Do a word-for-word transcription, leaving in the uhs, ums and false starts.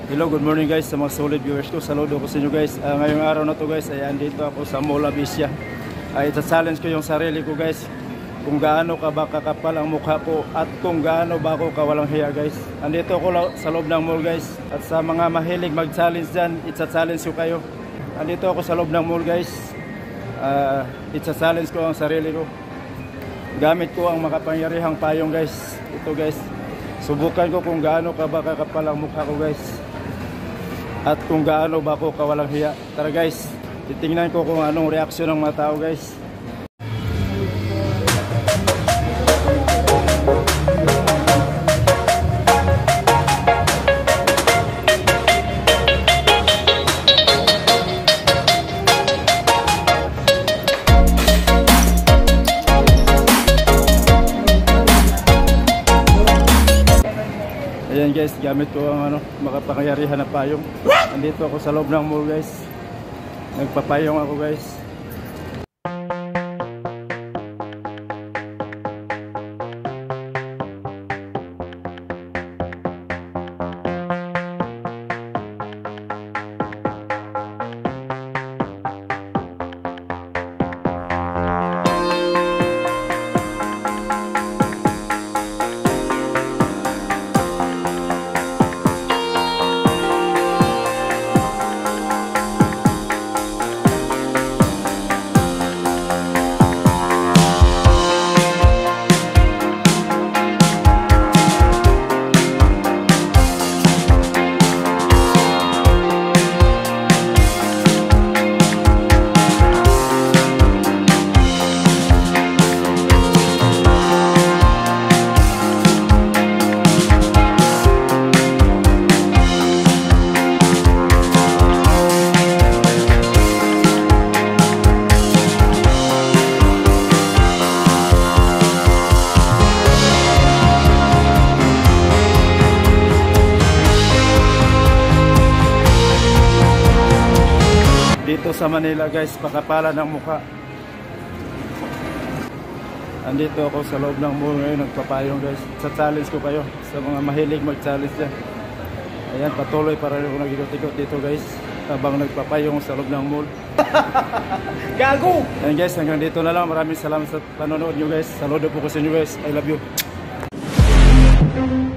Hello, good morning guys sa mga solid viewers ko. Saludo ko sa inyo guys. Uh, ngayong araw na to guys, ay andito ako sa Mall Avicia. Ay uh, challenge ko yung sarili ko guys. Kung gaano ka ba kakapal ang mukha ko at kung gaano ba ako kawalang hiya guys. Andito ako sa loob ng mall guys. At sa mga mahilig mag-challenge dyan, itsa-challenge ko kayo. Andito ako sa loob ng mall guys. Uh, itsa-challenge ko ang sarili ko. Gamit ko ang makapangyarihang payong guys. Ito guys. Subukan ko kung gaano ka ba kakapal ang mukha ko guys. At kung gaano ba ako kawalang hiya. Tara guys, titingnan ko kung anong reaksyon ng mga tao guys. Ayan guys, gamit ko ang ano, makapangyarihan na payong. Andito ako sa loob ng mall guys. Nagpapayong ako guys. Dito sa Manila guys, pakapala ng mukha. Andito ako sa loob ng mall ngayon, nagpapayong guys. Sa challenge ko kayo, sa mga mahilig mag-challenge dyan. Ayan, patuloy para ako nag-ikot-ikot dito guys, habang nagpapayong sa loob ng mall. Gago! Ayan guys, hanggang dito na lang. Maraming salamat sa panonood nyo guys. Saludo po ko sa inyo guys. I love you.